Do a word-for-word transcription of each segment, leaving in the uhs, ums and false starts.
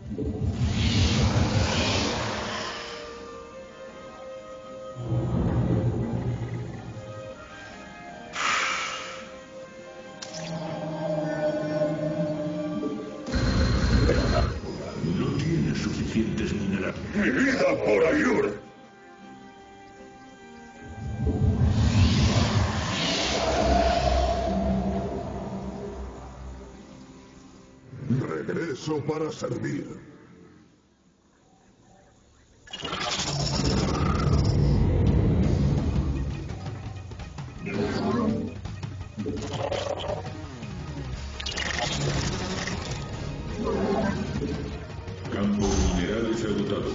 No tiene suficientes minerales. ¡Mi vida por Ayur! Regreso para servir. Campo de minerales agotado.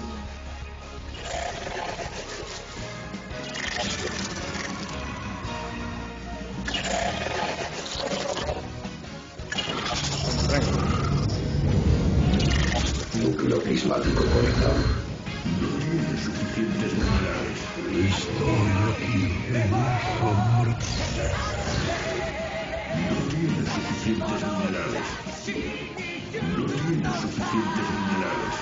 Núcleo prismático conectado. No tiene suficientes minerales. Estoy aquí en la sombra. No tiene suficientes minerales. No tiene suficientes minerales.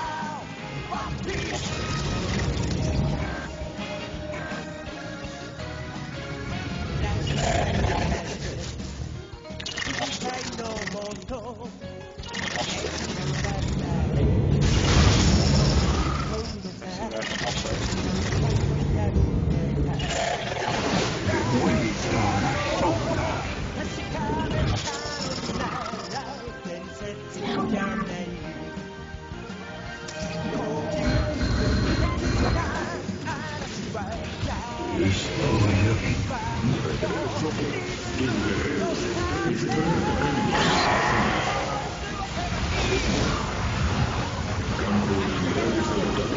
Campo de minerales agotado.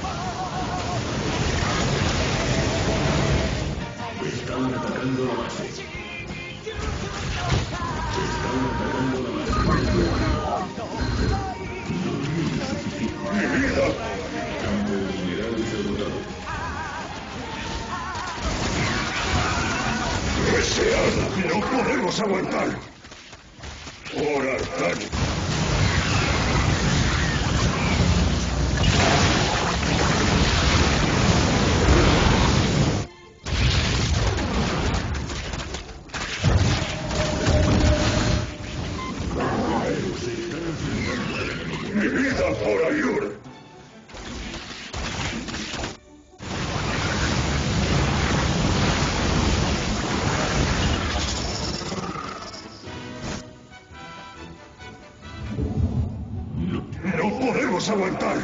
Están atacando la base. Están atacando la base. No tiene suficiente. ¡Mi vida! Campo de minerales agotado. ¡Que se haga! ¡No podemos aguantar! ¡Por Arcani! ¡Mi vida por Ayur! ¡No podemos aguantar!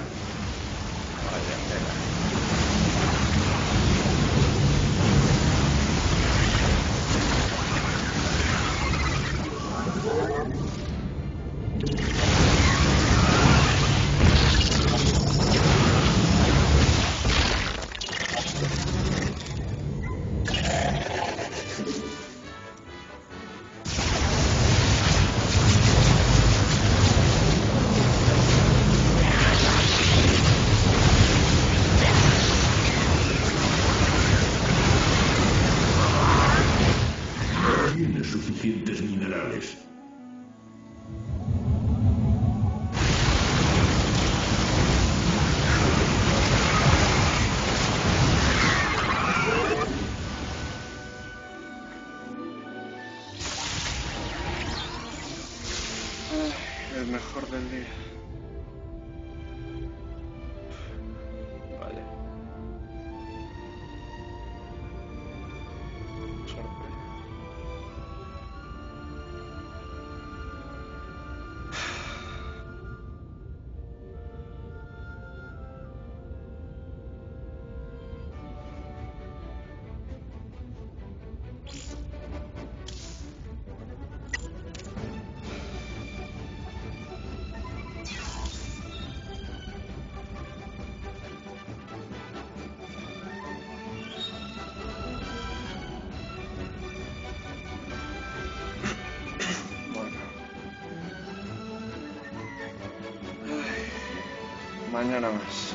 No tiene suficientes minerales. El mejor del día. Vale. Suerte. Mañana más.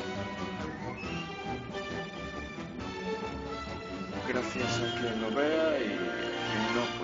Gracias a quien lo vea y a quien no.